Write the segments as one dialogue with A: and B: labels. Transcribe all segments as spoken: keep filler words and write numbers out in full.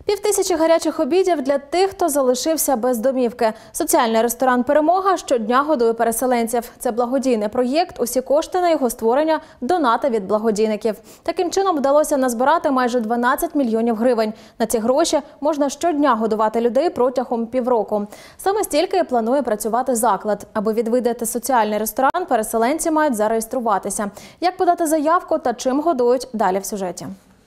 A: Півтисячі гарячих обідів для тих, хто залишився без домівки. Соціальний ресторан «Перемога» щодня годує переселенців. Це благодійний проєкт. Усі кошти на його створення – донати від благодійників. Таким чином вдалося назбирати майже дванадцять мільйонів гривень. На ці гроші можна щодня годувати людей протягом півроку. Саме стільки і планує працювати заклад. Аби відвідати соціальний ресторан, переселенці мають зареєструватися. Як подати заявку та чим годують – далі в сюжеті.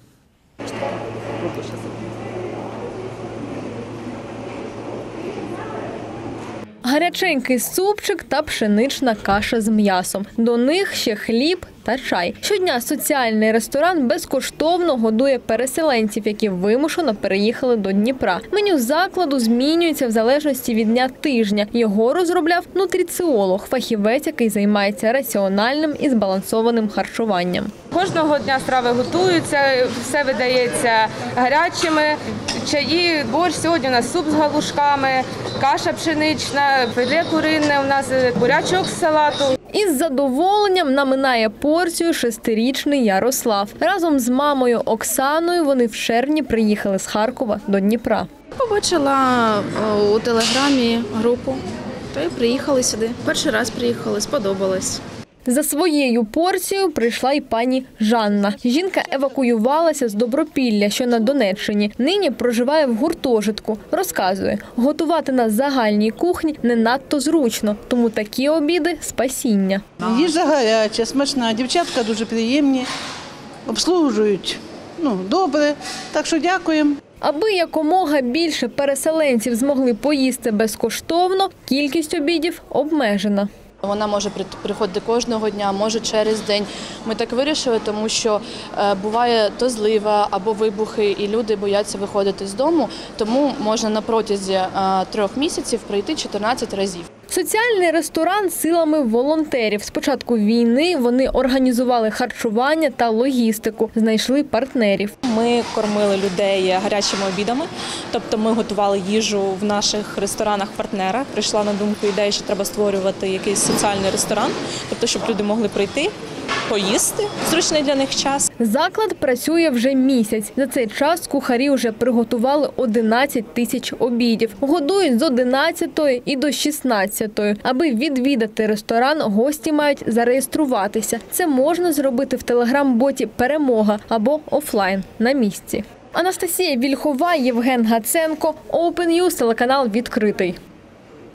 A: Гаряченький супчик та пшенична каша з м'ясом. До них ще хліб та чай. Щодня соціальний ресторан безкоштовно годує переселенців, які вимушено переїхали до Дніпра. Меню закладу змінюється в залежності від дня тижня. Його розробляв нутриціолог, фахівець, який займається раціональним і збалансованим харчуванням.
B: Кожного дня страви готуються, все видається гарячими. Чаї, борщ, сьогодні у нас суп з галушками, каша пшенична, філе курине, у нас бурячок з салату.
A: Із задоволенням наминає порцію шестирічний Ярослав. Разом з мамою Оксаною вони в червні приїхали з Харкова до Дніпра.
C: Побачила у телеграмі групу, та й приїхали сюди. Перший раз приїхали, сподобалось.
A: За своєю порцією прийшла й пані Жанна. Жінка евакуювалася з Добропілля, що на Донеччині. Нині проживає в гуртожитку. Розказує, готувати на загальній кухні не надто зручно, тому такі обіди – спасіння.
D: Їжа гаряча, смачна, дівчатка дуже приємні, обслужують ну, добре, так що дякуємо.
A: Аби якомога більше переселенців змогли поїсти безкоштовно, кількість обідів обмежена.
E: Вона може приходити кожного дня, може через день. Ми так вирішили, тому що буває то злива або вибухи, і люди бояться виходити з дому, тому можна на протязі трьох місяців прийти чотирнадцять разів.
A: Соціальний ресторан силами волонтерів. З початку війни вони організували харчування та логістику, знайшли партнерів.
F: Ми кормили людей гарячими обідами, тобто ми готували їжу в наших ресторанах-партнерах. Прийшла на думку ідея, що треба створювати якийсь соціальний ресторан, тобто щоб люди могли прийти, поїсти в зручний для них час.
A: Заклад працює вже місяць. За цей час кухарі вже приготували одинадцять тисяч обідів. Годують з одинадцятої і до шістнадцятої. Аби відвідати ресторан, гості мають зареєструватися. Це можна зробити в телеграм-боті «Перемога» або офлайн на місці. Анастасія Вільхова, Євген Гаценко, Open News, телеканал «Відкритий».